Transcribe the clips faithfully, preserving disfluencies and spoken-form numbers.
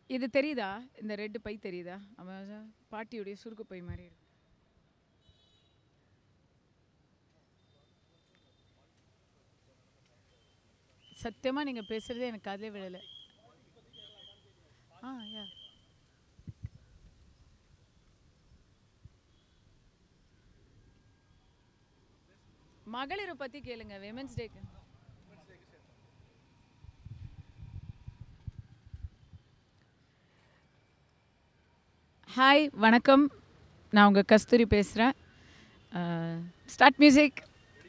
இது தெரியுதா? இந்த ரெட் பை தெரியுதா? அவன் பாட்டியுடைய சுருக்கு பை மாதிரி இருக்கு. சத்தியமா நீங்க பேசுறதே எனக்கு காதுலயே விழல. ஆ யா மகளிரை பத்தி கேளுங்க. விமென்ஸ் டேக்கு ஹாய் வணக்கம். நான் உங்கள் கஸ்தூரி பேசுகிறேன். Start music.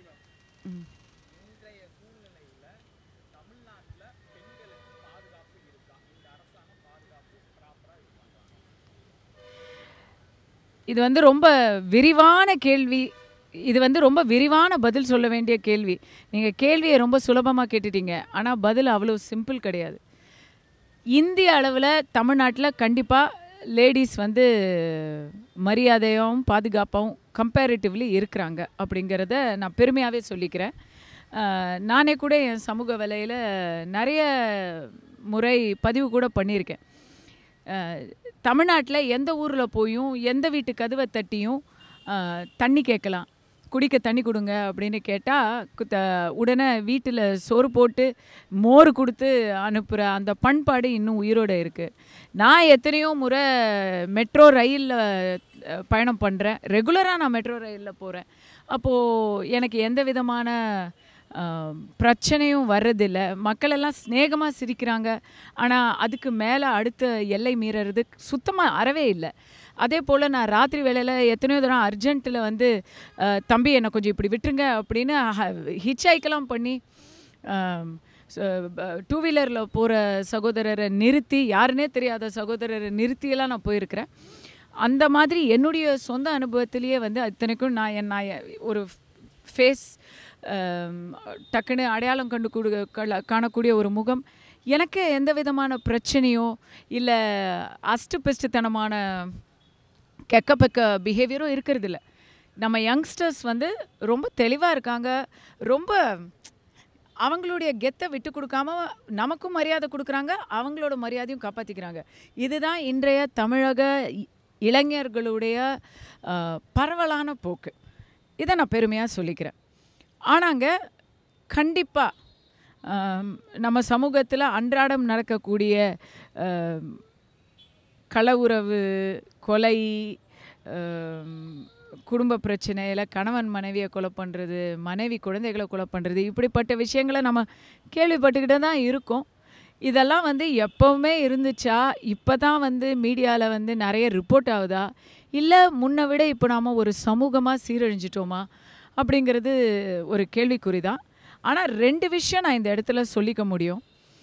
இது வந்து ரொம்ப விரிவான கேள்வி. இது வந்து ரொம்ப விரிவான பதில் சொல்ல வேண்டிய கேள்வி. நீங்கள் கேள்வியை ரொம்ப சுலபமாக கேட்டுட்டீங்க. ஆனால் பதில் அவ்வளோ சிம்பிள் கிடையாது. இந்திய அளவில் தமிழ்நாட்டில் கண்டிப்பாக லேடிஸ் வந்து மரியாதையும் பாதுகாப்பாகவும் கம்பேரிட்டிவ்லி இருக்கிறாங்க அப்படிங்கிறத நான் பெருமையாகவே சொல்லிக்கிறேன். நானே கூட என் சமூக வேலையில் நிறைய முறை பதிவு கூட பண்ணியிருக்கேன். தமிழ்நாட்டில் எந்த ஊரில் போயும் எந்த வீட்டு கதவை தட்டியும் தண்ணி கேட்கலாம், குடிக்க தண்ணி கொடுங்க அப்படின்னு கேட்டால் உடனே வீட்டில் சோறு போட்டு மோர் கொடுத்து அனுப்புகிற அந்த பண்பாடு இன்னும் உயிரோடு இருக்குது. நான் எத்தனையோ முறை மெட்ரோ ரயிலில் பயணம் பண்ணுறேன். ரெகுலராக நான் மெட்ரோ ரயிலில் போகிறேன். அப்போது எனக்கு எந்த விதமான பிரச்சனையும் வர்றதில்லை. மக்களெல்லாம் ஸ்நேகமாக சிரிக்கிறாங்க. ஆனால் அதுக்கு மேலே அடுத்த எல்லை மீறது சுத்தமாக அறவே இல்லை. அதே போல் நான் ராத்திரி வேளையில் எத்தனையோ தூரம் அர்ஜென்ட்டில் வந்து தம்பி என்னை கொஞ்சம் இப்படி விட்டுருங்க அப்படின்னு ஹிச் ஹைக்கெல்லாம் பண்ணி டூ வீலரில் போகிற சகோதரரை நிறுத்தி, யாருன்னே தெரியாத சகோதரரை நிறுத்தியெல்லாம் நான் போயிருக்கிறேன். அந்த மாதிரி என்னுடைய சொந்த அனுபவத்திலேயே வந்து இத்தனைக்கும் நான் என் நான் ஒரு ஃபேஸ் டக்குன்னு அடையாளம் கண்டு கொடு காணக்கூடிய ஒரு முகம். எனக்கு எந்த விதமான பிரச்சனையோ இல்லை அஸ்ட்டு பெஸ்ட்டுத்தனமான கெக்க பெக்க பிஹேவியரும் இருக்கிறதில்ல. நம்ம யங்ஸ்டர்ஸ் வந்து ரொம்ப தெளிவாக இருக்காங்க. ரொம்ப அவங்களுடைய கெத்தை விட்டு கொடுக்காம நமக்கும் மரியாதை கொடுக்குறாங்க, அவங்களோட மரியாதையும் காப்பாற்றிக்கிறாங்க. இதுதான் இன்றைய தமிழக இளைஞர்களுடைய பரவலான போக்கு. இதை நான் பெருமையாக சொல்லிக்கிறேன். ஆனாங்க கண்டிப்பாக நம்ம சமூகத்தில் அன்றாடம் நடக்கக்கூடிய கள உறவு, கொலை, குடும்ப பிரச்சனையில் கணவன் மனைவியை கொலை பண்ணுறது, மனைவி குழந்தைகளை கொலை பண்ணுறது, இப்படிப்பட்ட விஷயங்களை நம்ம கேள்விப்பட்டுக்கிட்டே தான் இருக்கோம். இதெல்லாம் வந்து எப்போவுமே இருந்துச்சா, இப்போ தான் வந்து மீடியாவில் வந்து நிறைய ரிப்போர்ட் ஆகுதா, இல்லை முன்னை விட இப்போ நாம் ஒரு சமூகமாக சீரழிஞ்சிட்டோமா அப்படிங்கிறது ஒரு கேள்விக்குறி தான். ஆனால் ரெண்டு விஷயம் நான் இந்த இடத்துல சொல்லிக்க முடியும்.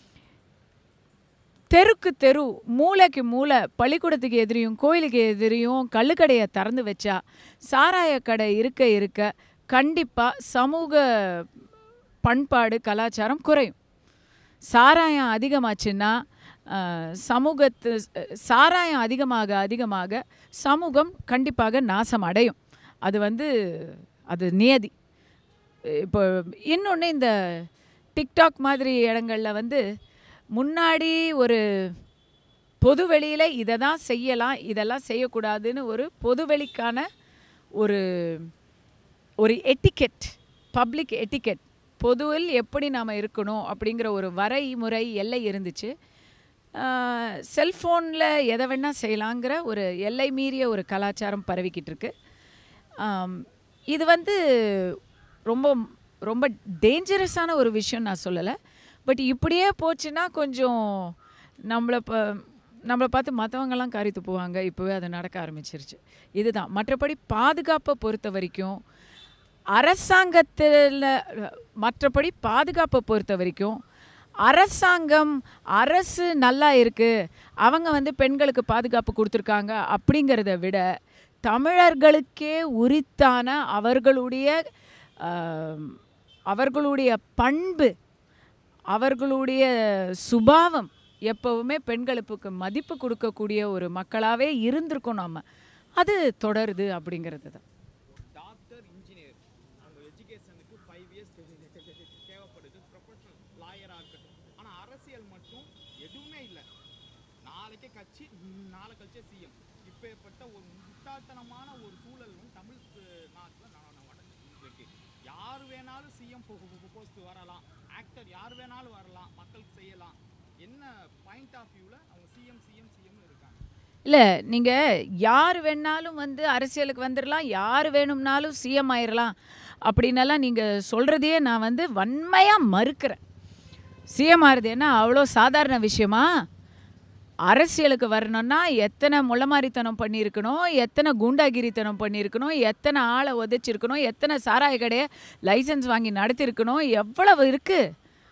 தெருக்கு தெரு, மூளைக்கு மூளை, பள்ளிக்கூடத்துக்கு எதிரியும் கோயிலுக்கு எதிரியும் கள்ளுக்கடையை திறந்து வச்சா, சாராய கடை இருக்க இருக்க கண்டிப்பாக சமூக பண்பாடு கலாச்சாரம் குறையும். சாராயம் அதிகமாச்சுன்னா சமூகத்து சாராயம் அதிகமாக அதிகமாக சமூகம் கண்டிப்பாக நாசம் அடையும். அது வந்து அது நியதி. இப்போ இன்னொன்று, இந்த டிக்டாக் மாதிரி இடங்களில் வந்து முன்னாடி ஒரு பொதுவெளியில் இதை தான் செய்யலாம், இதெல்லாம் செய்யக்கூடாதுன்னு ஒரு பொதுவெளிக்கான ஒரு ஒரு எட்டிக்கெட், பப்ளிக் எட்டிக்கெட், பொதுவில் எப்படி நாம் இருக்கணும் அப்படிங்கிற ஒரு வரைமுறை எல்லை இருந்துச்சு. செல்ஃபோனில் எதை வேணால் செய்யலாங்கிற ஒரு எல்லை மீறிய ஒரு கலாச்சாரம் பரவிக்கிட்டு இருக்கு. இது வந்து ரொம்ப ரொம்ப டேஞ்சரஸான ஒரு விஷயம் நான் சொல்லலை. பட் இப்படியே போச்சுன்னா கொஞ்சம் நம்மளை இப்போ நம்மளை பார்த்து மற்றவங்கெல்லாம் காரித்து போவாங்க. இப்போவே அது நடக்க ஆரம்பிச்சிருச்சு. இதுதான். மற்றபடி பாதுகாப்பை பொறுத்த வரைக்கும் அரசாங்கத்தில் மற்றபடி பாதுகாப்பை பொறுத்த வரைக்கும் அரசாங்கம், அரசு நல்லா இருக்குது, அவங்க வந்து பெண்களுக்கு பாதுகாப்பு கொடுத்துருக்காங்க அப்படிங்கிறத விட தமிழர்களுக்கே உரித்தான அவர்களுடைய அவர்களுடைய பண்பு, அவர்களுடைய சுபாவம் எப்போவுமே பெண்களுக்கு மதிப்பு கொடுக்கக்கூடிய ஒரு மக்களாகவே இருந்திருக்கோம் நம்ம. அது தொடருது அப்படிங்கிறது தான். டாக்டர், இன்ஜினியர் அவங்க எஜுகேஷனுக்கு ஃபைவ் இயர்ஸ் தேவைப்படுது, ப்ரொஃபஷனல் லாயராக இருக்கட்டும். ஆனால் அரசியல் மட்டும் எதுவுமே இல்லை. நாளை நாளைக்கே கட்சி நாளை கழிச்சே சிஎம். இப்பேற்பட்ட ஒரு முட்டாள்தனமான ஒரு சூழலும் தமிழ் நாட்டில் இருக்கு. யார் வேணாலும் சிஎம் போஸ்ட் வரலாம், ஆக்டர் யார் வேணாலும் வரலாம், மக்களுக்கு செய்யலாம். என்ன பாயிண்ட் ஆஃப் வியூவில் அவங்க சிஎம் சிஎம் சிஎம்னு இருக்காங்க? இல்லை, நீங்கள் யார் வேணாலும் வந்து அரசியலுக்கு வந்துடலாம், யார் வேணும்னாலும் சிஎம் ஆயிடலாம் அப்படின்னெல்லாம் நீங்கள் சொல்கிறதையே நான் வந்து வன்மையாக மறுக்கிறேன். சிஎம் ஆகிறது என்ன அவ்வளோ சாதாரண விஷயமா? அரசியலுக்கு வரணும்னா எத்தனை முளமாரித்தனம் பண்ணியிருக்கணும், எத்தனை குண்டாகிரித்தனம் பண்ணியிருக்கணும், எத்தனை ஆளை உதைச்சிருக்கணும், எத்தனை சாராய கடையை லைசன்ஸ் வாங்கி நடத்திருக்கணும், எவ்வளவு இருக்குது.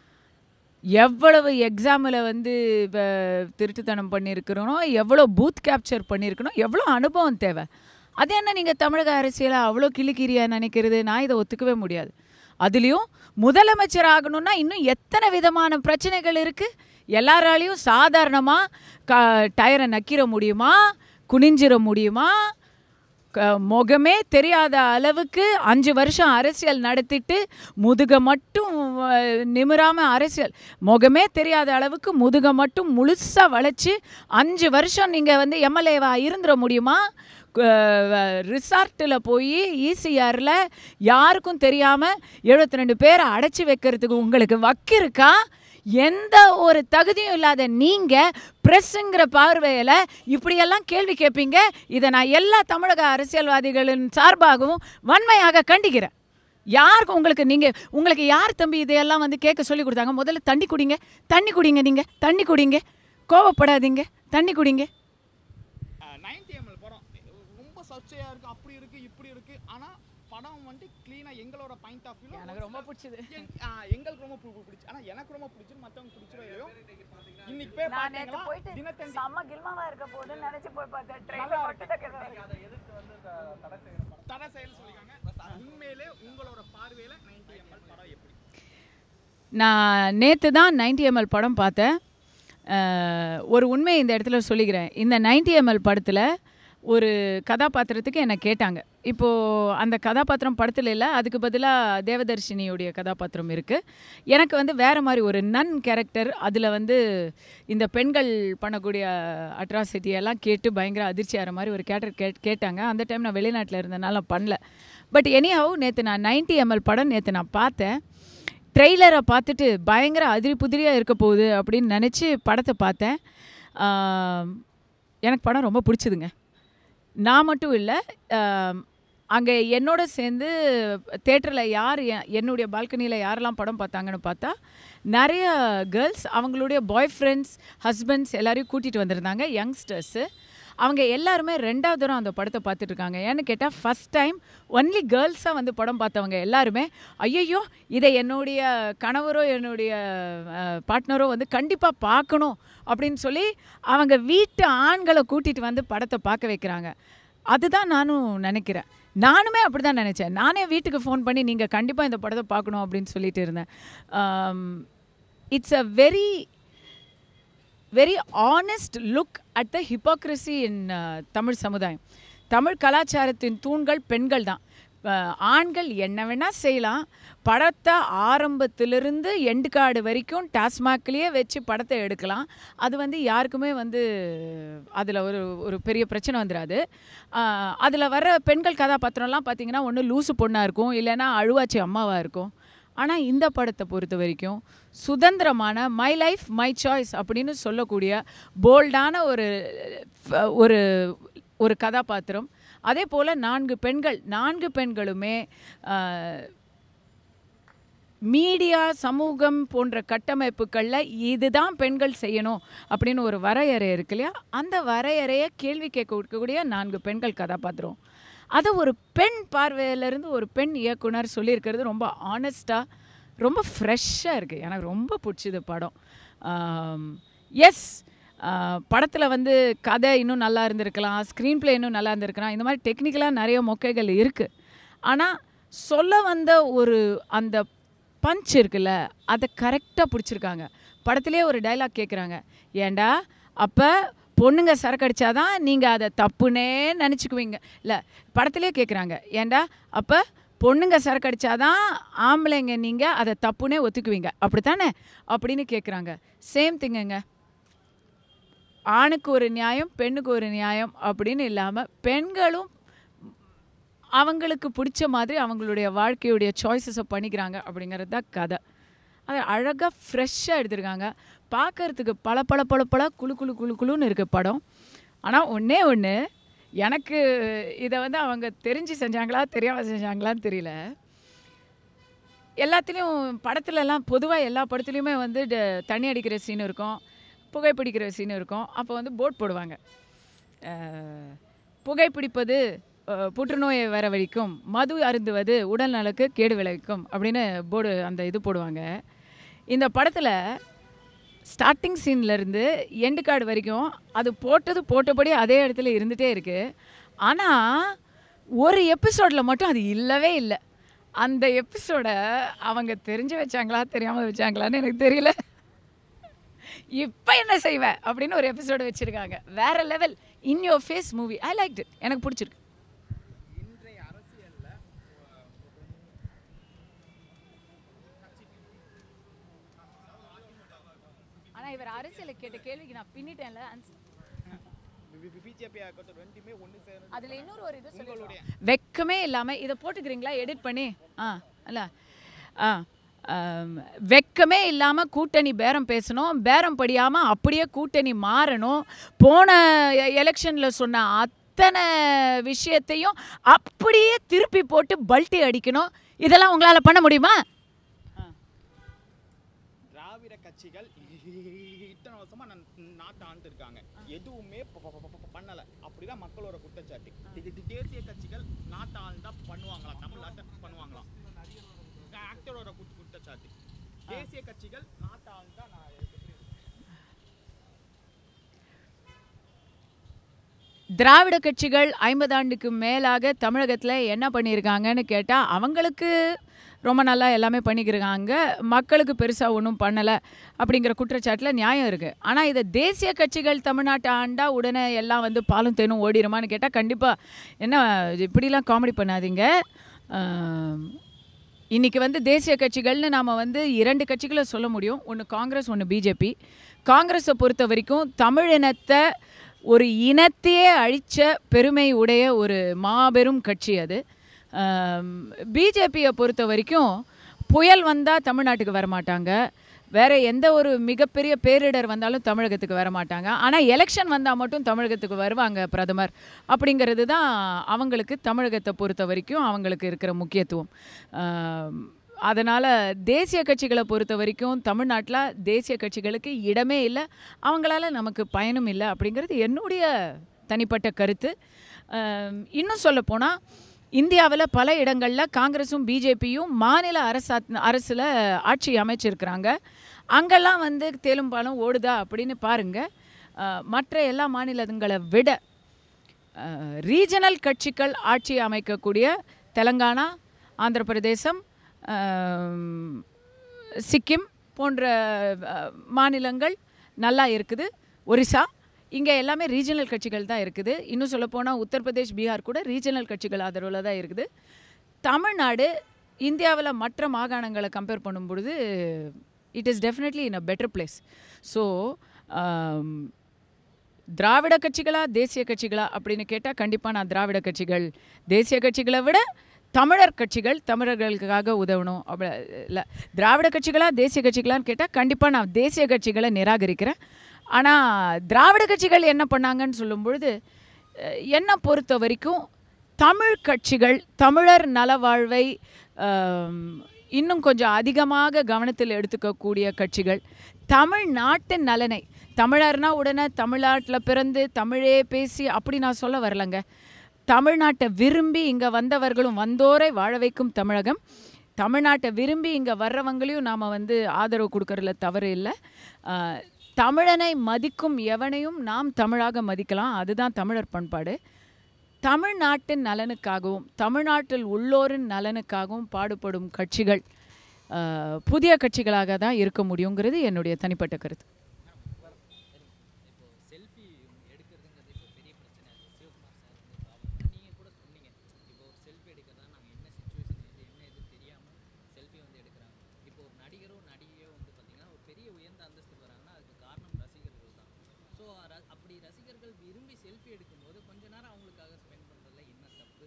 எவ்வளவு எக்ஸாமில் வந்து இப்போ திருட்டுத்தனம் பண்ணியிருக்கிறோம், எவ்வளோ பூத் கேப்சர் பண்ணியிருக்கணும், எவ்வளோ அனுபவம் தேவை. அது என்ன நீங்கள் தமிழக அரசியலை அவ்வளோ கிளிக்கிரியாக நினைக்கிறது? நான் இதை ஒத்துக்கவே முடியாது. அதுலேயும் முதலமைச்சர் ஆகணும்னா இன்னும் எத்தனை விதமான பிரச்சனைகள் இருக்குது. எல்லாராலையும் சாதாரணமாக க டயரை நக்கிற முடியுமா, குனிஞ்சிட முடியுமா? க முகமே தெரியாத அளவுக்கு அஞ்சு வருஷம் அரசியல் நடத்திட்டு முதுக மட்டும் நிமிராமல் அரசியல் முகமே தெரியாத அளவுக்கு முதுக மட்டும் முழுசாக வளைச்சி அஞ்சு வருஷம் நீங்கள் வந்து எம்எல்ஏவாக இருந்துட முடியுமா? ரிசார்ட்டில் போய் ஈசிஆரில் யாருக்கும் தெரியாமல் எழுபத்தி ரெண்டு பேரை அடைச்சி வைக்கிறதுக்கு உங்களுக்கு வக்கு இருக்கா? எந்த ஒரு தகுதியும் இல்லாத நீங்கள் ப்ரெஸ்ஸுங்கிற பார்வையில் இப்படியெல்லாம் கேள்வி கேட்பீங்க. இதை நான் எல்லா தமிழக அரசியல்வாதிகளின் சார்பாகவும் வன்மையாக கண்டிக்கிறேன். யாருக்கு உங்களுக்கு நீங்கள் உங்களுக்கு யார் தம்பி இதையெல்லாம் வந்து கேட்க சொல்லி கொடுத்தாங்க? முதல்ல தண்ணி குடிங்க, தண்ணி குடிங்க, நீங்கள் தண்ணி குடிங்க, கோவப்படாதீங்க, தண்ணி குடிங்க. நைன்டி எம்எல் படம் ரொம்ப சர்ச்சையாக இருக்குது, அப்படி இருக்குது இப்படி இருக்குது. ஆனால் படம் வந்து க்ளீனாக எங்களோட பாயிண்ட் ஆஃப் வியூ எனக்கு ரொம்ப பிடிச்சது. எங்களுக்கு ரொம்ப பிடிச்சி, ஆனால் எனக்கு ரொம்ப பிடிச்சி, மற்றவங்க பிடிச்சிடோ இல்லையோ. இன்னைக்கு போய் பார்த்தீங்கன்னா தினத்தந்தி செம்ம கில்மாவா இருக்க போது நினைச்சு போய் பார்த்தேன். தடை செயல் சொல்லிருக்காங்க. உண்மையிலே உங்களோட பார்வையில் நைன்டி எம்எல் படம் எப்படி? நான் நேற்று தான் நைன்டி எம்எல் படம் பார்த்தேன். ஒரு உண்மையை இந்த இடத்துல சொல்லிக்கிறேன். இந்த நைன்டி எம்எல் படத்தில் ஒரு கதாபாத்திரத்துக்கு என்னை கேட்டாங்க. இப்போது அந்த கதாபாத்திரம் படத்தில் இல்லை, அதுக்கு பதிலாக தேவதர்ஷினியுடைய கதாபாத்திரம் இருக்குது. எனக்கு வந்து வேறு மாதிரி ஒரு நன் கேரக்டர். அதில் வந்து இந்த பெண்கள் பண்ணக்கூடிய அட்ராசிட்டியெல்லாம் கேட்டு பயங்கர அதிர்ச்சி ஆகிற மாதிரி ஒரு கேரக்டர் கே கேட்டாங்க அந்த டைம் நான் வெளிநாட்டில் இருந்தனால பண்ணல. பட் எனிஹவ் நேற்று நான் நைன்டி எம்எல் படம் நேற்று நான் பார்த்தேன். ட்ரெய்லரை பார்த்துட்டு பயங்கர அதிரி புதிரியாக இருக்க போகுது அப்படின்னு நினச்சி படத்தை பார்த்தேன். எனக்கு படம் ரொம்ப பிடிச்சிதுங்க. நான் மட்டும் இல்லை, அங்கே என்னோட சேர்ந்து தேட்டரில் யார் என்னுடைய பால்கனியில் யாரெல்லாம் படம் பார்த்தாங்கன்னு பார்த்தா நிறைய கேர்ள்ஸ் அவங்களுடைய பாய் ஃப்ரெண்ட்ஸ், ஹஸ்பண்ட்ஸ் எல்லாரையும் கூட்டிகிட்டு வந்திருந்தாங்க, யங்ஸ்டர்ஸு. அவங்க எல்லாருமே ரெண்டாவது தரம் அந்த படத்தை பார்த்துட்ருக்காங்க. ஏன்னு கேட்டால் ஃபஸ்ட் டைம் ஒன்லி கேர்ள்ஸாக வந்து படம் பார்த்தவங்க எல்லாருமே ஐயையோ இதை என்னுடைய கணவரோ என்னுடைய பார்ட்னரோ வந்து கண்டிப்பாக பார்க்கணும் அப்படின்னு சொல்லி அவங்க வீட்டு ஆண்களை கூட்டிகிட்டு வந்து படத்தை பார்க்க வைக்கிறாங்க. அதுதான் நானும் நினைக்கிறேன். நானுமே அப்படி தான் நினச்சேன். நானே வீட்டுக்கு ஃபோன் பண்ணி நீங்கள் கண்டிப்பாக இந்த படத்தை பார்க்கணும் அப்படின்னு சொல்லிட்டு இருந்தேன். It's a very very honest look at the hypocrisy in Tamil சமுதாயம். தமிழ் கலாச்சாரத்தின் தூண்கள் பெண்கள் தான். ஆண்கள் என்ன வேணால் செய்யலாம். படத்தை ஆரம்பத்திலிருந்து எண்டு கார்டு வரைக்கும் டாஸ்மாக்லேயே வச்சு படத்தை எடுக்கலாம். அது வந்து யாருக்குமே வந்து அதில் ஒரு ஒரு பெரிய பிரச்சனை வந்துடாது. அதில் வர்ற பெண்கள் கதாபாத்திரம்லாம் பார்த்திங்கன்னா ஒன்று லூசு பொண்ணாக இருக்கும், இல்லைன்னா அழுவாச்சி அம்மாவாக இருக்கும். ஆனால் இந்த படத்தை பொறுத்த வரைக்கும் சுதந்திரமான மை லைஃப் மை சாய்ஸ் அப்படின்னு சொல்லக்கூடிய போல்டான ஒரு ஒரு ஒரு கதாபாத்திரம். அதே போல் நான்கு பெண்கள் நான்கு பெண்களுமே மீடியா சமூகம் போன்ற கட்டமைப்புகளில் இதுதான் பெண்கள் செய்யணும் அப்படின்னு ஒரு வரையறை இருக்கு இல்லையா, அந்த வரையறையை கேள்வி கேட்கக்கூடிய நான்கு பெண்கள் கதாபாத்திரம். அதை ஒரு பெண் பார்வையிலேருந்து ஒரு பெண் இயக்குனர் சொல்லியிருக்கிறது ரொம்ப ஆனஸ்ட்டாக ரொம்ப ஃப்ரெஷ்ஷாக இருக்குது. எனக்கு ரொம்ப பிடிச்சிது படம். எஸ், படத்தில் வந்து கதை இன்னும் நல்லா இருந்திருக்கலாம், ஸ்க்ரீன் ப்ளே இன்னும் நல்லா இருந்திருக்கலாம், இந்த மாதிரி டெக்னிக்கலாக நிறைய மொக்கைகள் இருக்குது. ஆனால் சொல்ல வந்த ஒரு அந்த பஞ்ச் இருக்குல்ல, அதை கரெக்டாக பிடிச்சிருக்காங்க. படத்துலேயே ஒரு டைலாக் கேட்குறாங்க, ஏண்டா அப்போ பொண்ணுங்க சரக்கு அடித்தாதான் நீங்கள் அதை தப்புன்னே நினச்சிக்குவீங்க. இல்லை, படத்துலேயே கேட்குறாங்க, ஏண்டா அப்போ பொண்ணுங்க சரக்கு அடித்தாதான் ஆம்பளைங்க நீங்கள் அதை தப்புன்னே ஒத்துக்குவீங்க, அப்படி தானே அப்படின்னு கேட்குறாங்க. சேம் திங்குங்க. ஆணுக்கு ஒரு நியாயம் பெண்ணுக்கு ஒரு நியாயம் அப்படின்னு இல்லாமல் பெண்களும் அவங்களுக்கு பிடிச்ச மாதிரி அவங்களுடைய வாழ்க்கையுடைய சாய்ஸஸை பண்ணிக்கிறாங்க அப்படிங்கிறது தான் கதை. அது அழகாக ஃப்ரெஷ்ஷாக எடுத்திருக்காங்க. பார்க்கறதுக்கு பல பல பல பல குழு குழு குழு குழுன்னு இருக்குது படம். ஆனால் ஒன்றே ஒன்று, எனக்கு இதை வந்து அவங்க தெரிஞ்சு செஞ்சாங்களா தெரியாமல் செஞ்சாங்களான்னு தெரியல. எல்லாத்துலேயும் படத்துலலாம் பொதுவாக எல்லா படத்துலையுமே வந்து தண்ணி அடிக்கிற சீன் இருக்கும், புகைப்பிடிக்கிற சீன் இருக்கும். அப்போ வந்து போர்ட் போடுவாங்க, புகைப்பிடிப்பது புற்றுநோயை வரவழைக்கும், மது அருந்துவது உடல் நலக்கு கேடு விளைவிக்கும் அப்படின்னு போர்டு அந்த இது போடுவாங்க. இந்த படத்தில் ஸ்டார்டிங் சீன்லேருந்து எண்டு கார்டு வரைக்கும் அது போட்டது போட்டபடி அதே இடத்துல இருந்துகிட்டே இருக்குது. ஆனால் ஒரு எபிசோடில் மட்டும் அது இல்லவே இல்லை. அந்த எபிசோடை அவங்க தெரிஞ்சு வச்சாங்களா தெரியாமல் வச்சாங்களான்னு எனக்கு தெரியல. இப்போ என்ன செய்வேன் அப்படின்னு ஒரு எபிசோடு வச்சுருக்காங்க. வேறு level, in your face movie. I like it, எனக்கு பிடிச்சிருக்கு. ஆனால் இவர் அரசியலை கேட்ட கேள்விக்கு நான் பின்னிட்டேன்ல ஆன்சர். அதில் இன்னொரு ஒரு இது சொல்லுடைய வெக்கமே இல்லாமல் இதை போட்டுக்கிறீங்களா எடிட் பண்ணி? ஆ அல்ல ஆ வெக்கமே இல்லாமல் கூட்டணி பேரம் பேசணும், பேரம் படியாமல் அப்படியே கூட்டணி மாறணும், போன எலெக்ஷனில் சொன்ன அத்தனை விஷயத்தையும் அப்படியே திருப்பி போட்டு பல்ட்டி அடிக்கணும். இதெல்லாம் உங்களால் பண்ண முடியுமா? திராவிட கட்சிகள் இத்தனை வருஷமா நாட்டை ஆண்டு இருக்காங்க, எதுவுமே பண்ணல, அப்படிதான் மக்களோட குற்றச்சாட்டு. தேசிய கட்சிகள் நாட்டை ஆண்டா பண்ணுவாங்களா, தமிழ்நாட்டை பண்ணுவாங்களா? ஆக்டரோட குற்றச்சாட்டு. தேசிய கட்சிகள் நாட்டை ஆண்டா நான் திராவிட கட்சிகள் ஐம்பது ஆண்டுக்கு மேலாக தமிழகத்தில் என்ன பண்ணியிருக்காங்கன்னு கேட்டால் அவங்களுக்கு ரொம்ப நல்லா எல்லாமே பண்ணிக்கிறாங்க, மக்களுக்கு பெருசாக ஒன்றும் பண்ணலை அப்படிங்கிற குற்றச்சாட்டில் நியாயம் இருக்குது. ஆனால் இதை தேசிய கட்சிகள் தமிழ்நாட்டை ஆண்டா உடனே எல்லாம் வந்து பாலும் தேனும் ஓடிடுமான்னு கேட்டால் கண்டிப்பாக என்ன இப்படிலாம் காமெடி பண்ணாதீங்க. இன்றைக்கி வந்து தேசிய கட்சிகள்னு நாம் வந்து இரண்டு கட்சிகளை சொல்ல முடியும், ஒன்று காங்கிரஸ் ஒன்று பிஜேபி. காங்கிரஸை பொறுத்த வரைக்கும் தமிழினத்தை ஒரு இனத்தையே அழித்த பெருமை உடைய ஒரு மாபெரும் கட்சி அது. பிஜேபியை பொறுத்த வரைக்கும் புயல் வந்தால் தமிழ்நாட்டுக்கு வரமாட்டாங்க, வேறு எந்த ஒரு மிகப்பெரிய பேரிடர் வந்தாலும் தமிழகத்துக்கு வரமாட்டாங்க. ஆனால் எலெக்ஷன் வந்தால் மட்டும் தமிழகத்துக்கு வருவாங்க பிரதமர். அப்படிங்கிறது தான் அவங்களுக்கு தமிழகத்தை பொறுத்த வரைக்கும் அவங்களுக்கு இருக்கிற முக்கியத்துவம். அதனால் தேசிய கட்சிகளை பொறுத்த வரைக்கும் தமிழ்நாட்டில் தேசிய கட்சிகளுக்கு இடமே இல்லை, அவங்களால நமக்கு பயனும் இல்லை அப்படிங்கிறது என்னுடைய தனிப்பட்ட கருத்து. இன்னும் சொல்லப்போனால் இந்தியாவில் பல இடங்களில் காங்கிரஸும் பிஜேபியும் மாநில அரசா அரசில் ஆட்சி அமைச்சிருக்கிறாங்க. அங்கெல்லாம் வந்து தேலும் பாலும் ஓடுதா அப்படின்னு பாருங்கள். மற்ற எல்லா மாநிலங்களை விட ரீஜனல் கட்சிகள் ஆட்சி அமைக்கக்கூடிய தெலங்கானா, ஆந்திர பிரதேசம், சிக்கிம் போன்ற மாநிலங்கள் நல்லா இருக்குது. ஒரிசா, இங்கே எல்லாமே ரீஜனல் கட்சிகள் தான் இருக்குது. இன்னும் சொல்லப்போனால் உத்தரப்பிரதேஷ், பீகார் கூட ரீஜனல் கட்சிகள் ஆதரவில் தான் இருக்குது. தமிழ்நாடு இந்தியாவில் மற்ற மாகாணங்களை கம்பேர் பண்ணும் பொழுது it is definitely in a better place. So திராவிட கட்சிகளா தேசிய கட்சிகளா அப்படின்னு கேட்டால் கண்டிப்பாக நான் திராவிட கட்சிகள், தேசிய கட்சிகளை விட தமிழர் கட்சிகள் தமிழர்களுக்காக உதவணும் அப்படி இல்லை. திராவிட கட்சிகளா தேசிய கட்சிகளான்னு கேட்டால் கண்டிப்பாக நான் தேசிய கட்சிகளை நிராகரிக்கிறேன். ஆனால் திராவிட கட்சிகள் என்ன பண்ணாங்கன்னு சொல்லும் பொழுது என்னை பொறுத்த வரைக்கும் தமிழ் கட்சிகள் தமிழர் நலவாழ்வை இன்னும் கொஞ்சம் அதிகமாக கவனத்தில் எடுத்துக்கக்கூடிய கட்சிகள், தமிழ்நாட்டின் நலனை, தமிழர்னா உடனே தமிழ்நாட்டில் பிறந்து தமிழே பேசி அப்படி நான் சொல்ல வரலங்க. தமிழ்நாட்டை விரும்பி இங்கே வந்தவர்களும் வந்தோரை வாழ வைக்கும் தமிழகம், தமிழ்நாட்டை விரும்பி இங்கே வர்றவங்களையும் நாம் வந்து ஆதரவு கொடுக்கறதுல தவறு இல்லை. தமிழனை மதிக்கும் எவனையும் நாம் தமிழாக மதிக்கலாம், அதுதான் தமிழர் பண்பாடு. தமிழ்நாட்டின் நலனுக்காகவும் தமிழ்நாட்டில் உள்ளோரின் நலனுக்காகவும் பாடுபடும் கட்சிகள் புதிய கட்சிகளாக தான் இருக்க முடியுங்கிறது என்னுடைய தனிப்பட்ட கருத்து. இப்போ ஒரு நடிகரோ நடிகையோ வந்து பார்த்தீங்கன்னா ஒரு பெரிய உயர்ந்த அந்தஸ்துக்கு வராங்கன்னா அதுக்கு காரணம் ரசிகர்கள் தான். ஸோ ஸோ அப்படி ரசிகர்கள் விரும்பி செல்ஃபி எடுக்கும்போது கொஞ்ச நேரம் அவங்களுக்காக ஸ்பெண்ட் பண்ணுறதுல என்ன தப்பு?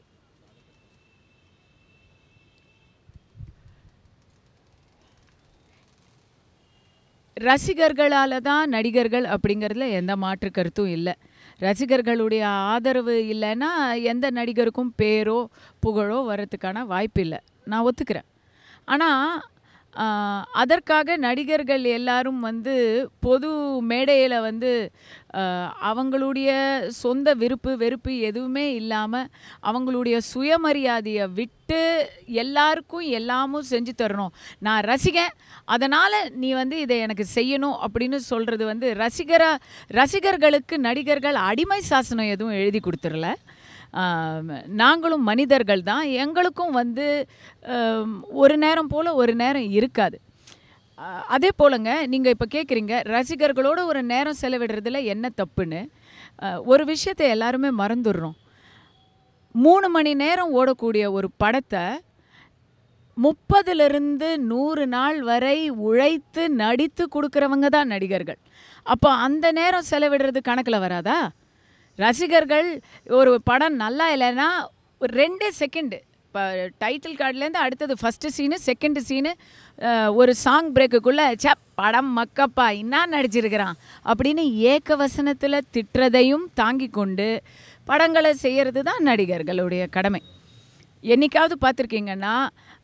ரசிகர்களால் தான் நடிகர்கள் அப்படிங்கிறதுல எந்த மாற்று கருத்தும் இல்லை. ரசிகர்களுடைய ஆதரவு இல்லைன்னா எந்த நடிகருக்கும் பேரோ புகழோ வரத்துக்கான வாய்ப்பு இல்லை, நான் ஒத்துக்கிறேன். ஆனால் அதற்காக நடிகர்கள் எல்லாரும் வந்து பொது மேடையில் வந்து அவங்களுடைய சொந்த விருப்பு வெறுப்பு எதுவுமே இல்லாமல் அவங்களுடைய சுயமரியாதையை விட்டு எல்லாருக்கும் எல்லாமும் செஞ்சு தரணும், நான் ரசிகன் அதனால் நீ வந்து இதை எனக்கு செய்யணும் அப்படின்னு சொல்கிறது வந்து ரசிகரா ரசிகர்களுக்கு நடிகர்கள் அடிமை சாசனம் எதுவும் எழுதி கொடுத்துடல. நாங்களும் மனிதர்கள் தான், எங்களுக்கும் வந்து ஒரு நேரம் போல் ஒரு நேரம் இருக்காது. அதே போலங்க நீங்கள் இப்போ கேட்குறீங்க ரசிகர்களோட ஒரு நேரம் செலவிடுறதுல என்ன தப்புன்னு. ஒரு விஷயத்தை எல்லாருமே மறந்துடுறோம். மூணு மணி நேரம் ஓடக்கூடிய ஒரு படத்தை முப்பதுலேருந்து நூறு நாள் வரை உழைத்து நடித்து கொடுக்குறவங்க தான் நடிகர்கள். அப்போ அந்த நேரம் செலவிடுறது கணக்கில் வராதா? ரசிகர்கள் ஒரு படம் நல்லா இல்லைன்னா ஒரு ரெண்டே செகண்டு, இப்போ டைட்டில் கார்டுலேருந்து அடுத்தது ஃபஸ்ட்டு சீனு செகண்டு சீனு ஒரு சாங் பிரேக்குக்குள்ளே சே படம் மக்கப்பா இன்னா நடிச்சிருக்கிறான் அப்படின்னு ஏக்க வசனத்தில் திட்டுறதையும் தாங்கி கொண்டு படங்களை செய்கிறது தான் நடிகர்களுடைய கடமை. என்றைக்காவது பார்த்துருக்கீங்கன்னா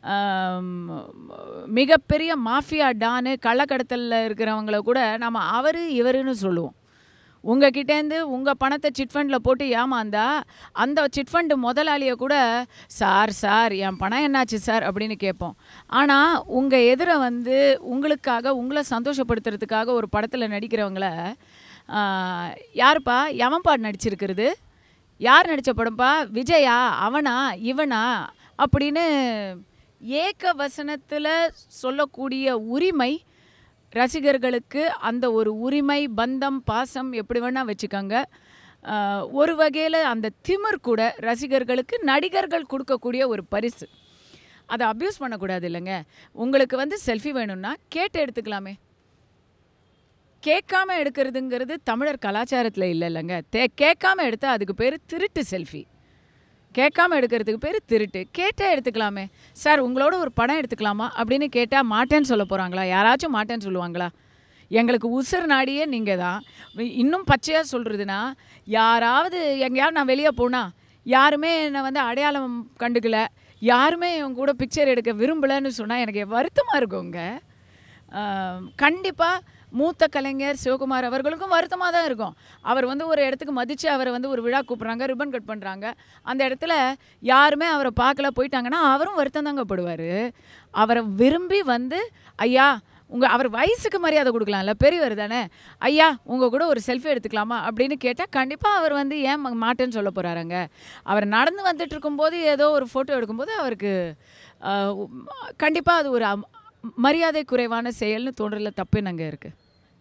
மிகப்பெரிய மாஃபியா டானு கள்ளக்கடத்தலில் இருக்கிறவங்கள கூட நம்ம அவர் இவருன்னு சொல்லுவோம். உங்கள் கிட்டேருந்து உங்கள் பணத்தை சிட்ஃபண்டில் போட்டு ஏமாந்தா அந்த சிட்ஃபண்டு முதலாளியை கூட சார் சார் என் பணம் என்னாச்சு சார் அப்படின்னு கேட்போம். ஆனால் உங்கள் எதிரை வந்து உங்களுக்காக உங்களை சந்தோஷப்படுத்துறதுக்காக ஒரு படத்தில் நடிக்கிறவங்கள யாருப்பா எவன்பா நடிச்சிருக்கிறது, யார் நடித்த படம்ப்பா, விஜயா அவனா இவனா அப்படின்னு ஏக்க வசனத்தில் சொல்லக்கூடிய உரிமை ரசிகர்களுக்கு. அந்த ஒரு உரிமை பந்தம் பாசம் எப்படி வேணால் வச்சுக்கோங்க. ஒரு வகையில் அந்த திமிர் கூட ரசிகர்களுக்கு நடிகர்கள் கொடுக்கக்கூடிய ஒரு பரிசு. அதை அப்யூஸ் பண்ணக்கூடாது இல்லைங்க. உங்களுக்கு வந்து செல்ஃபி வேணும்னா கேட்டு எடுத்துக்கலாமே. கேட்காம எடுக்கிறதுங்கிறது தமிழர் கலாச்சாரத்தில் இல்லை இல்லைங்க. தே கேட்காம எடுத்தால் அதுக்கு பேர் திருட்டு செல்ஃபி. கேட்காம எடுக்கிறதுக்கு பேர் திருட்டு. கேட்டே எடுத்துக்கலாமே. சார் உங்களோட ஒரு படம் எடுத்துக்கலாமா அப்படின்னு கேட்டால் மாட்டேன்னு சொல்ல போகிறாங்களா? யாராச்சும் மாட்டேன்னு சொல்லுவாங்களா? எங்களுக்கு உசுர் நாடியே நீங்கள் தான். இன்னும் பச்சையாக சொல்கிறதுனா யாராவது எங்கேயாவது நான் வெளியே போனால் யாருமே என்னை வந்து அடையாளம் கண்டுக்கல, யாருமே என் கூட பிக்சர் எடுக்க விரும்பலைன்னு சொன்னால் எனக்கு வருத்தமாக இருக்குங்க. கண்டிப்பாக மூத்த கலைஞர் சிவகுமார் அவர்களுக்கும் வருத்தமாக தான் இருக்கும். அவர் வந்து ஒரு இடத்துக்கு மதித்து அவரை வந்து ஒரு விழா கூப்பிட்றாங்க, ரிப்பன் கட் பண்ணுறாங்க, அந்த இடத்துல யாருமே அவரை பார்க்கல போயிட்டாங்கன்னா அவரும் வருத்தம் தாங்க படுவார். அவரை விரும்பி வந்து ஐயா உங்கள் அவர் வயசுக்கு மரியாதை கொடுக்கலாம்ல, பெரியவர் தானே, ஐயா உங்கள் கூட ஒரு செல்ஃபி எடுத்துக்கலாமா அப்படின்னு கேட்டால் கண்டிப்பாக அவர் வந்து ஏன் மாட்டேன்னு சொல்ல போகிறாருங்க. அவர் நடந்து வந்துட்டு இருக்கும்போது ஏதோ ஒரு ஃபோட்டோ எடுக்கும்போது அவருக்கு கண்டிப்பாக அது ஒரு மரியாதை குறைவான செயல்னு தோன்றல தப்பு என்னங்க இருக்குது.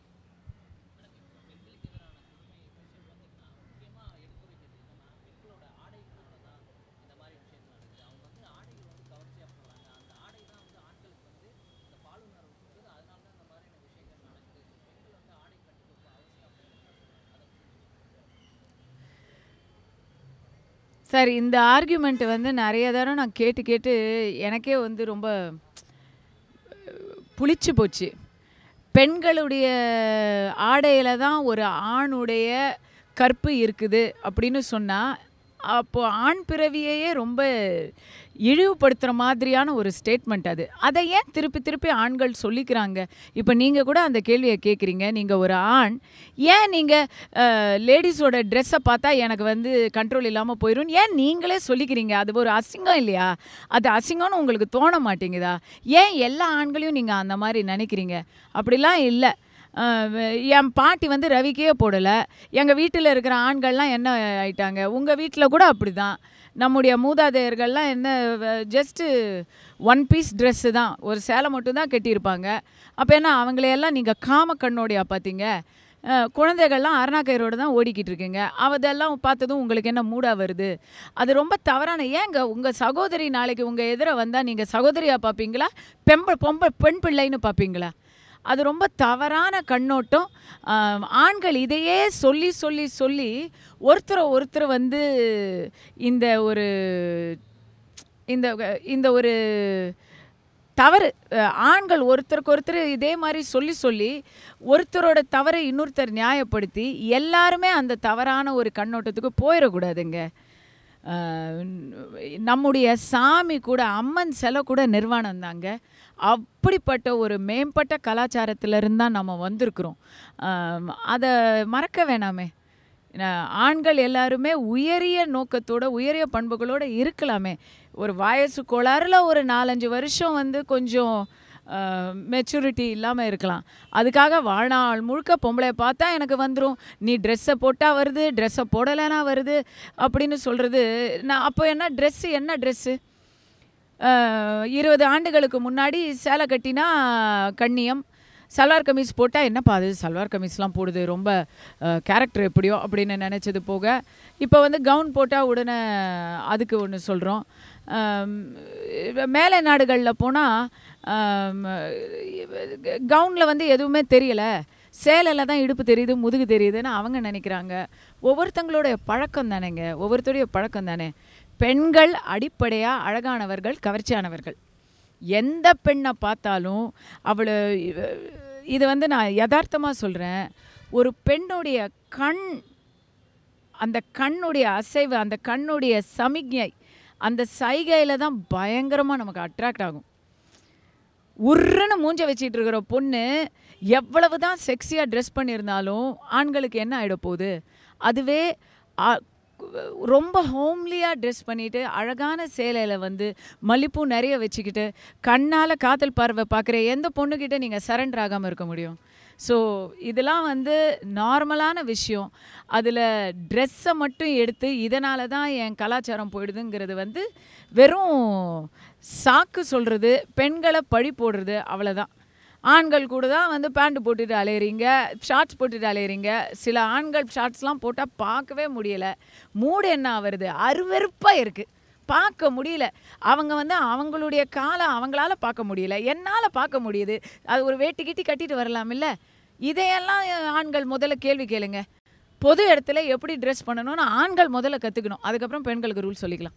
சார் இந்த ஆர்கியூமெண்ட் வந்து நிறைய தடவை நான் கேட்டு கேட்டு எனக்கே வந்து ரொம்ப புளிச்சு போச்சு. பெண்களுடைய ஆடையில் தான் ஒரு ஆணுடைய கற்பு இருக்குது அப்படின்னு சொன்னால் அப்போது ஆண் பிறவியையே ரொம்ப இழிவுபடுத்துகிற மாதிரியான ஒரு ஸ்டேட்மெண்ட் அது. அதை ஏன் திருப்பி திருப்பி ஆண்கள் சொல்லிக்கிறாங்க? இப்போ நீங்கள் கூட அந்த கேள்வியை கேட்குறீங்க. நீங்கள் ஒரு ஆண், ஏன் நீங்கள் லேடிஸோட ட்ரெஸ்ஸை பார்த்தா எனக்கு வந்து கண்ட்ரோல் இல்லாமல் போயிடும் ஏன் நீங்களே சொல்லிக்கிறீங்க? அது ஒரு அசிங்கம் இல்லையா? அது அசிங்கம்னு உங்களுக்கு தோண மாட்டேங்குதா? ஏன் எல்லா ஆண்களையும் நீங்கள் அந்த மாதிரி நினைக்கிறீங்க? அப்படிலாம் இல்லை. என் பாட்டி வந்து ரவிக்கே போடலை, எங்கள் வீட்டில் இருக்கிற ஆண்கள்லாம் என்ன ஆயிட்டாங்க, உங்கள் வீட்டில் கூட அப்படி தான். நம்முடைய மூதாதையர்கள்லாம் என்ன ஜஸ்ட்டு ஒன் பீஸ் ட்ரெஸ்ஸு தான், ஒரு சேலை மட்டும்தான் கட்டியிருப்பாங்க. அப்போ என்ன அவங்களையெல்லாம் நீங்கள் காம கண்ணோடையா பார்த்தீங்க? குழந்தைகள்லாம் அரணாக்கயிறோடு தான் ஓடிக்கிட்டு இருக்கீங்க. அதெல்லாம் பார்த்ததும் உங்களுக்கு என்ன மூடாக வருது? அது ரொம்ப தவறான. ஏங்க உங்கள் சகோதரி நாளைக்கு உங்கள் எதிர வந்தால் நீங்கள் சகோதரியாக பார்ப்பீங்களா, பெம்ப பொம்ப பெண் பிள்ளைன்னு பார்ப்பீங்களா? அது ரொம்ப தவறான கண்ணோட்டம். ஆண்கள் இதையே சொல்லி சொல்லி சொல்லி ஒருத்தரை ஒருத்தர் வந்து இந்த ஒரு இந்த இந்த ஒரு தவறு, ஆண்கள் ஒருத்தருக்கு ஒருத்தர் இதே மாதிரி சொல்லி சொல்லி ஒருத்தரோட தவறை இன்னொருத்தர் நியாயப்படுத்தி எல்லாருமே அந்த தவறான ஒரு கண்ணோட்டத்துக்கு போயிடக்கூடாதுங்க. நம்முடைய சாமி கூட, அம்மன் சிலை கூட நிர்வாணம் தாங்க. அப்படிப்பட்ட ஒரு மேம்பட்ட கலாச்சாரத்திலிருந்து தான் நம்ம வந்திருக்கிறோம். அதை மறக்க வேணாமே. ஆண்கள் எல்லாருமே உயரிய நோக்கத்தோட உயரிய பண்புகளோடு இருக்கலாமே. ஒரு வயசு கோளாறுல ஒரு நாலஞ்சு வருஷம் வந்து கொஞ்சம் மெச்சூரிட்டி இல்லாமல் இருக்கலாம். அதுக்காக வாழ்நாள் முழுக்க பொம்பளையை பார்த்தா எனக்கு வந்துடும், நீ ட்ரெஸ்ஸை போட்டால் வருது, ட்ரெஸ்ஸை போடலைன்னா வருது அப்படின்னு சொல்கிறது. நான் அப்போ என்ன ட்ரெஸ்ஸு என்ன ட்ரெஸ்ஸு இருபது ஆண்டுகளுக்கு முன்னாடி சேலை கட்டினா கண்ணியம், சல்வார் கமீஸ் போட்டால் என்னப்பா அது சல்வார் கமீஸ்லாம் போடுது, ரொம்ப கேரக்டர் எப்படியோ அப்படின்னு நினச்சது போக, இப்போ வந்து கவுன் போட்டால் உடனே அதுக்கு ஒன்று சொல்கிறோம். மேலை நாடுகளில் போனால் கவுனில் வந்து எதுவுமே தெரியலை, சேலையில் தான் இடுப்பு தெரியுது முதுகு தெரியுதுன்னு அவங்க நினைக்கிறாங்க. ஒவ்வொருத்தங்களுடைய பழக்கம் தானேங்க, ஒவ்வொருத்தருடைய பழக்கம் தானே. பெண்கள் அடிப்படையாக அழகானவர்கள், கவர்ச்சியானவர்கள். எந்த பெண்ணை பார்த்தாலும் அவளை, இது வந்து நான் யதார்த்தமாக சொல்கிறேன், ஒரு பெண்ணுடைய கண், அந்த கண்ணுடைய அசைவு, அந்த கண்ணுடைய சமிக்ஞை, அந்த சைகையில் தான் பயங்கரமாக நமக்கு அட்ராக்ட் ஆகும். உருன்னு மூஞ்ச வச்சிட்டு இருக்கிற பொண்ணு எவ்வளவு தான் செக்ஸியாக ட்ரெஸ் பண்ணியிருந்தாலும் ஆண்களுக்கு என்ன ஆகிட போகுது? அதுவே ரொம்ப ஹோம்லியாக ட்ரெஸ் பண்ணிவிட்டு அழகான சேலையில் வந்து மல்லிப்பூ நிறைய வச்சுக்கிட்டு கண்ணால் காதல் பார்வை பார்க்குற எந்த பொண்ணுக்கிட்ட நீங்கள் சரண்டர் ஆகாமல் இருக்க முடியும்? ஸோ இதெல்லாம் வந்து நார்மலான விஷயம். அதில் ட்ரெஸ்ஸை மட்டும் எடுத்து இதனால தான் என் கலாச்சாரம் போயிடுதுங்கிறது வந்து வெறும் சாக்கு சொல்கிறது, பெண்களை பழி போடுறது, அவ்வளோதான். ஆண்கள் கூட தான் வந்து பேண்ட் போட்டுட்டு அலையிறீங்க, ஷார்ட்ஸ் போட்டுட்டு அலையிறீங்க. சில ஆண்கள் ஷார்ட்ஸ்லாம் போட்டால் பார்க்கவே முடியலை, மூடு என்ன வருது, அருவெறுப்பாக இருக்குது, பார்க்க முடியல. அவங்க வந்து அவங்களுடைய காலை அவங்களால பார்க்க முடியல, என்னால் பார்க்க முடியுது. அது ஒரு வேட்டி கிட்டி கட்டிட்டு வரலாம் இல்லை? இதையெல்லாம் ஆண்கள் முதல்ல கேள்வி கேளுங்க. பொது இடத்துல எப்படி ட்ரெஸ் பண்ணணும்னு ஆண்கள் முதல்ல கற்றுக்கணும், அதுக்கப்புறம் பெண்களுக்கு ரூல் சொல்லிக்கலாம்.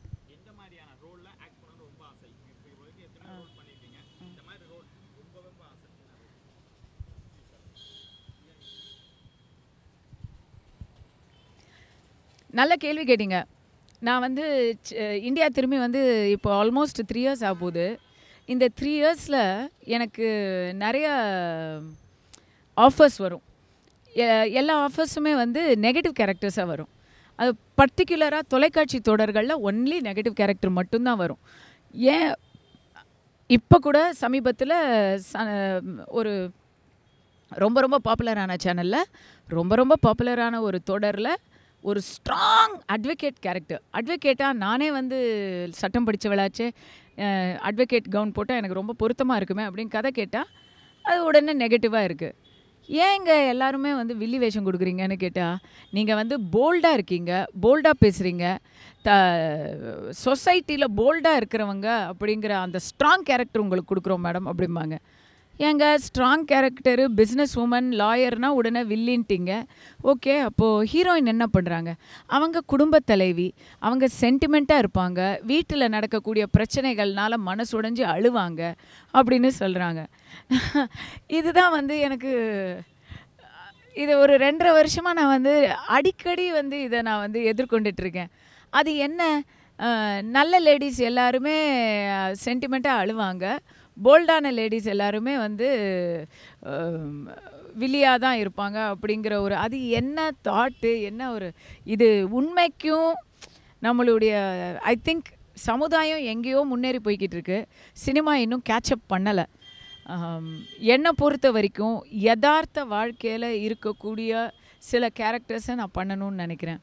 நல்ல கேள்வி கேட்டிங்க. நான் வந்து இந்தியா திரும்பி வந்து இப்போ ஆல்மோஸ்ட் த்ரீ இயர்ஸ் ஆக போகுது. இந்த த்ரீ இயர்ஸில் எனக்கு நிறைய ஆஃபர்ஸ் வரும். எல்லா ஆஃபர்ஸுமே வந்து நெகட்டிவ் கேரக்டர்ஸாக வரும். அது பர்டிகுலராக தொலைக்காட்சி தொடர்களில் ஒன்லி நெகட்டிவ் கேரக்டர் மட்டும்தான் வரும். ஏன் இப்போ கூட சமீபத்தில் ஒரு ரொம்ப ரொம்ப பாப்புலரான சேனலில் ரொம்ப ரொம்ப பாப்புலரான ஒரு தொடரில் ஒரு ஸ்ட்ராங் அட்வொகேட் கேரக்டர், அட்வொகேட்டாக நானே வந்து சட்டம் படித்தவளாச்சே, அட்வொகேட் கவுன் போட்டால் எனக்கு ரொம்ப பொருத்தமாக இருக்குமே அப்படின்னு கதை கேட்டால் அது உடனே நெகட்டிவாக இருக்குது. ஏங்க எல்லாருமே வந்து வில்லி வேஷம் கொடுக்குறீங்கன்னு கேட்டால், நீங்கள் வந்து போல்டாக இருக்கீங்க, போல்டாக பேசுகிறீங்க, த சொசைட்டியில் போல்டாக இருக்கிறவங்க அப்படிங்கிற அந்த ஸ்ட்ராங் கேரக்டர் உங்களுக்கு கொடுக்குறோம் மேடம் அப்படிம்பாங்க. ஏங்க ஸ்ட்ராங் கேரக்டரு, பிஸ்னஸ் உமன், லாயர்னால் உடனே வில்லின்ட்டிங்க. ஓகே, அப்போது ஹீரோயின் என்ன பண்ணுறாங்க? அவங்க குடும்ப தலைவி, அவங்க சென்டிமெண்ட்டாக இருப்பாங்க, வீட்டில் நடக்கக்கூடிய பிரச்சனைகள்னால மனசுடைஞ்சு அழுவாங்க அப்படின்னு சொல்கிறாங்க. இதுதான் வந்து எனக்கு இது ஒரு ரெண்டரை வருஷமாக நான் வந்து அடிக்கடி வந்து இதை நான் வந்து எதிர்கொண்டுட்ருக்கேன். அது என்ன, நல்ல லேடிஸ் எல்லாருமே சென்டிமெண்ட்டாக அழுவாங்க, போல்டான லேடிஸ் எல்லாருமே வந்து வில்லியாக தான் இருப்பாங்க அப்படிங்கிற ஒரு, அது என்ன தாட்டு, என்ன ஒரு, இது உண்மைக்கும் நம்மளுடைய ஐ திங்க் சமுதாயம் எங்கேயோ முன்னேறி போய்கிட்டு இருக்கு, சினிமா இன்னும் கேட்சப் பண்ணலை. என்னை பொறுத்த வரைக்கும் யதார்த்த வாழ்க்கையில் இருக்கக்கூடிய சில கேரக்டர்ஸை நான் பண்ணணும்னு நினைக்கிறேன்.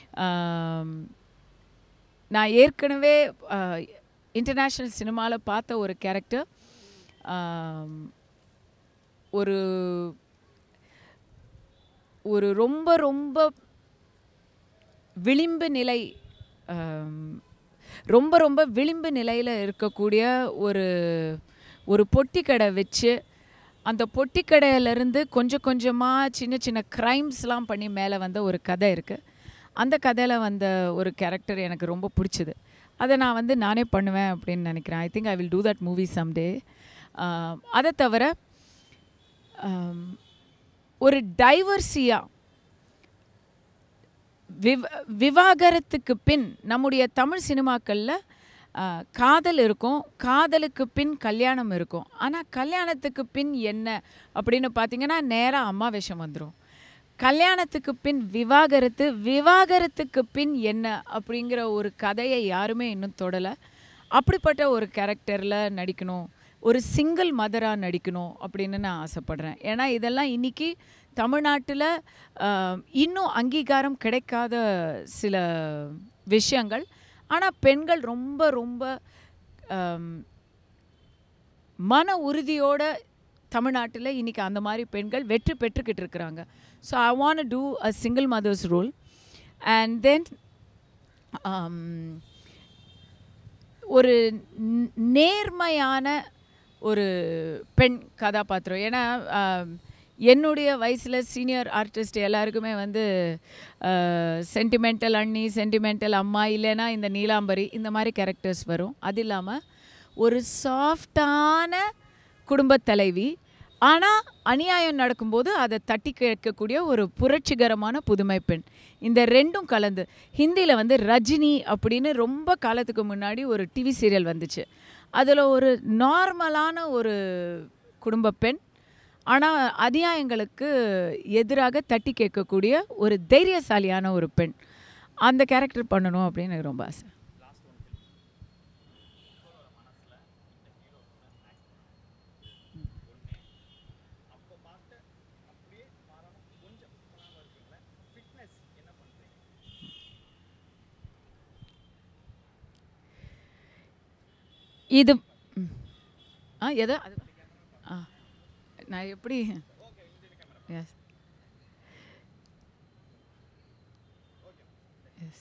நான் ஏற்கனவே இன்டர்நேஷ்னல் சினிமாவில் பார்த்த ஒரு கேரக்டர், ஒரு ஒரு ரொம்ப ரொம்ப விளிம்பு நிலை, ரொம்ப ரொம்ப விளிம்பு நிலையில் இருக்கக்கூடிய ஒரு ஒரு பொட்டி கடை வச்சு அந்த பொட்டிக்கடையிலேருந்து கொஞ்சம் கொஞ்சமாக சின்ன சின்ன க்ரைம்ஸ்லாம் பண்ணி மேலே வந்த ஒரு கதை இருக்குது. அந்த கதையில் வந்த ஒரு கேரக்டர் எனக்கு ரொம்ப பிடிச்சிது. அதை நான் வந்து நானே பண்ணுவேன் அப்படின்னு நினைக்கிறேன். I think I will do that movie someday. அதை தவிர ஒரு டைவர்சியாக விவ விவாகரத்துக்கு பின் நம்முடைய தமிழ் சினிமாக்களில் காதல் இருக்கும், காதலுக்கு பின் கல்யாணம் இருக்கும். ஆனால் கல்யாணத்துக்கு பின் என்ன அப்படின்னு பார்த்தீங்கன்னா நேராக அம்மா வேஷம் வந்துடும். கல்யாணத்துக்கு பின் விவாகரத்து, விவாகரத்துக்கு பின் என்ன அப்படிங்கிற ஒரு கதையை யாருமே இன்னும் தொடலை. அப்படிப்பட்ட ஒரு கேரக்டரில் நடிக்கணும், ஒரு சிங்கிள் மதராக நடிக்கணும் அப்படின்னு நான் ஆசைப்பட்றேன். ஏன்னா இதெல்லாம் இன்றைக்கி தமிழ்நாட்டில் இன்னும் அங்கீகாரம் கிடைக்காத சில விஷயங்கள். ஆனால் பெண்கள் ரொம்ப ரொம்ப மன உறுதியோட தமிழ்நாட்டில் இன்றைக்கி அந்த மாதிரி பெண்கள் வெற்றி பெற்றுக்கிட்டு இருக்கிறாங்க. So I want to do a single mothers role. And then ஒரு நேர்மையான ஒரு பெண் கதாபாத்திரம். ஏன்னா என்னுடைய வயசில் சீனியர் ஆர்டிஸ்ட் எல்லாருக்குமே வந்து சென்டிமெண்டல் அண்ணி, சென்டிமெண்டல் அம்மா, இல்லைன்னா இந்த நீலாம்பரி, இந்த மாதிரி கேரக்டர்ஸ் வரும். அது இல்லாமல் ஒரு சாஃப்டான குடும்பத் தலைவி, ஆனால் அநியாயம் நடக்கும்போது அதை தட்டி கேட்கக்கூடிய ஒரு புரட்சிகரமான புதுமை பெண். இந்த ரெண்டும் கலந்து ஹிந்தியில் வந்து ரஜினி அப்படின்னு ரொம்ப காலத்துக்கு முன்னாடி ஒரு டிவி சீரியல் வந்துச்சு. அதில் ஒரு நார்மலான ஒரு குடும்ப பெண், ஆனால் அநியாயங்களுக்கு எதிராக தட்டி கேட்கக்கூடிய ஒரு தைரியசாலியான ஒரு பெண். அந்த கேரக்டர் பண்ணணும் அப்படின்னு எனக்கு ரொம்ப ஆசை. இது ஆ எதை அது ஆ நான் எப்படி எஸ் எஸ்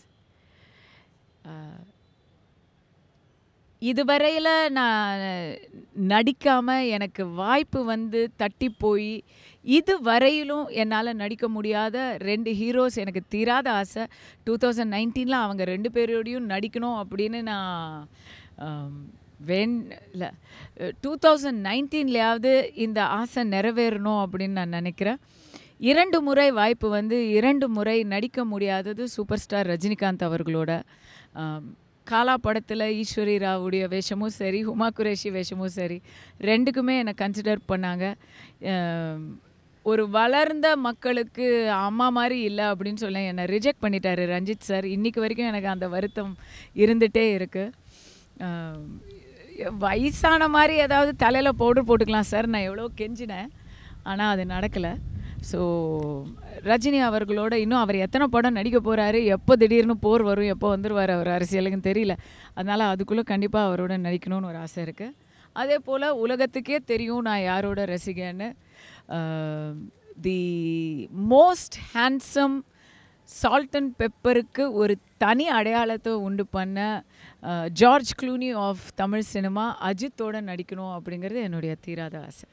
இதுவரையில் நான் நடிக்காமல் எனக்கு வாய்ப்பு வந்து தட்டி போய் இது வரையிலும் என்னால் நடிக்க முடியாத ரெண்டு ஹீரோஸ் எனக்கு தீராத ஆசை. டூ தௌசண்ட் நைன்டீனில் அவங்க ரெண்டு பேரோடையும் நடிக்கணும் அப்படின்னு நான் வேன் இல்லை டூ தௌசண்ட் நைன்டீன்லையாவது இந்த ஆசை நிறைவேறணும் அப்படின்னு நான் நினைக்கிறேன். இரண்டு முறை வாய்ப்பு வந்து இரண்டு முறை நடிக்க முடியாதது சூப்பர் ஸ்டார் ரஜினிகாந்த் அவர்களோட. காலா படத்தில் ஈஸ்வரி ராவுடைய வேஷமும் சரி, ஹுமா குரேஷி வேஷமும் சரி, ரெண்டுக்குமே என்னை கன்சிடர் பண்ணாங்க. ஒரு வளர்ந்த மக்களுக்கு அம்மா மாதிரி இல்லை அப்படின்னு சொல்ல என்னை ரிஜெக்ட் பண்ணிட்டாரு ரஞ்சித் சார். இன்றைக்கி வரைக்கும் எனக்கு அந்த வருத்தம் இருந்துகிட்டே இருக்குது. வயசான மாதிரி ஏதாவது தலையில் பவுடர் போட்டுக்கலாம் சார் நான் எவ்வளோ கெஞ்சினேன், ஆனால் அது நடக்கலை. ஸோ ரஜினி அவர்களோட இன்னும் அவர் எத்தனை படம் நடிக்க போகிறாரு, எப்போ திடீர்னு போர் வரும், எப்போ வந்துடுவார் அவர் அரசியலுக்குன்னு தெரியல. அதனால் அதுக்குள்ளே கண்டிப்பாக அவரோட நடிக்கணும்னு ஒரு ஆசை இருக்குது. அதே போல் உலகத்துக்கே தெரியும் நான் யாரோட ரசிகன்னு. The most handsome salt and பெப்பருக்கு ஒரு தனி அடையாளத்தை உண்டு பண்ண George Clooney of Tamil cinema அஜித்தோடு நடிக்கணும் அப்படிங்கிறது என்னுடைய தீராத ஆசை.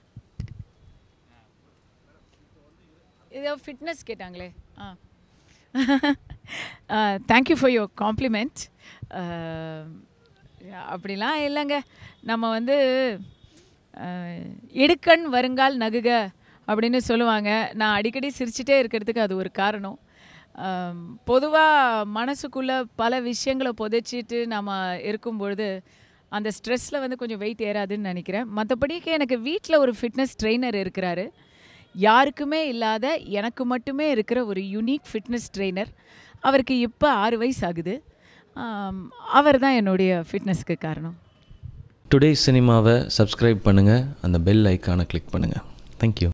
இதை ஃபிட்னஸ் கேட்டாங்களே. Ah thank you for your compliment. அப்படிலாம் இல்லைங்க, நம்ம வந்து இடுக்கண் வருங்கால் நகுக அப்படின்னு சொல்லுவாங்க. நான் அடிக்கடி சிரிச்சிட்டே இருக்கிறதுக்கு அது ஒரு காரணம். பொதுவாக மனசுக்குள்ளே பல விஷயங்களை புதைச்சிட்டு நம்ம இருக்கும்பொழுது அந்த ஸ்ட்ரெஸ்ஸில் வந்து கொஞ்சம் வெயிட் ஏறாதுன்னு நினைக்கிறேன். மற்றபடிக்கு எனக்கு வீட்டில் ஒரு ஃபிட்னஸ் ட்ரெயினர் இருக்கிறாரு. யாருக்குமே இல்லாத எனக்கு மட்டுமே இருக்கிற ஒரு யூனிக் ஃபிட்னஸ் ட்ரெயினர். அவருக்கு இப்போ ஆறு வயசு ஆகுது. அவர் தான் என்னுடைய ஃபிட்னஸ்க்கு காரணம். டுடே சினிமாவை சப்ஸ்கிரைப் பண்ணுங்கள், அந்த பெல் ஐக்கானை கிளிக் பண்ணுங்கள். தேங்க்யூ.